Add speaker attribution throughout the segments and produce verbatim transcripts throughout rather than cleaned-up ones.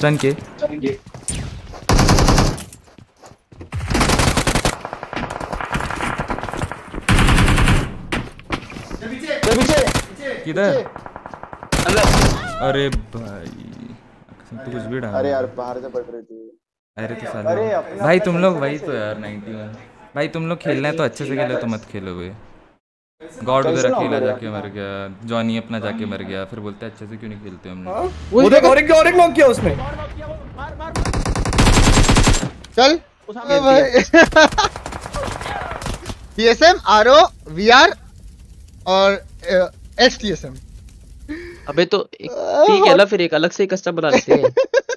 Speaker 1: Stun के किधर? अरे भाई तो कुछ भी डाल।
Speaker 2: अरे यार बाहर से पड़ रही थी।
Speaker 1: अरे तो साले भाई तुम लोग वही तो यार नाइंटी वन भाई तुम लोग खेलना है तो अच्छे से खेलो तो मत खेलो भाई। गॉड उधर अकेला जाके मर गया, जॉनी अपना जाके मर गया, फिर बोलते अच्छे से क्यों नहीं खेलते हम लोग।
Speaker 3: वो देख और एक और एक नॉक किया उसने।
Speaker 4: चल भाई टीएसएम आरओ वीआर और एसटीएसएम।
Speaker 5: अबे तो ठीक है ना, फिर एक अलग से कस्टम बना लेते हैं।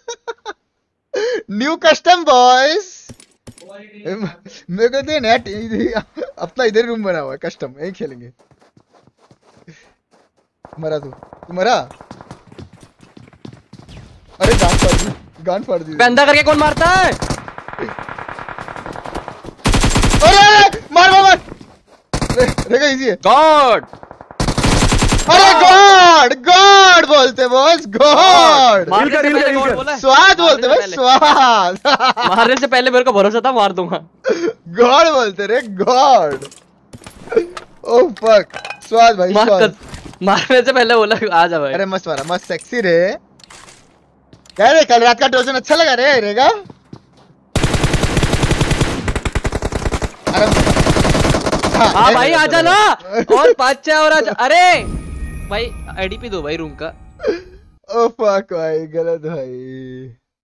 Speaker 4: New custom boys. मेरे को दे नया अपना इधर रूम बना हुआ है कस्टम, यही खेलेंगे। मरा तू तू मरा। अरे गान फाड़ दी, गान फाड़ दी।
Speaker 5: बंदा करके कौन मारता है?
Speaker 4: अरे मार मार मार। देखा इजी है।
Speaker 5: गॉड
Speaker 4: अरे गॉड गॉड बोलते बॉस, गॉड स्वाद बोलते भाई, स्वाद।
Speaker 5: मारने से पहले मेरे को भरोसा था मार दूंगा।
Speaker 4: गॉड बोलते रे, गॉड। ओह फक, स्वाद भाई स्वाद।
Speaker 5: मारने से पहले बोला आ जा भाई।
Speaker 4: अरे मस्त मारा, मस्त सेक्सी रे। क्या रे कल रात का ट्रोजन अच्छा लगा रे रेगा?
Speaker 5: हाँ भाई आजा ना, और पाँच छह और आजा। अरे भाई आईडी पे दो भाई रूम का।
Speaker 4: ओ फक भाई गलत भाई।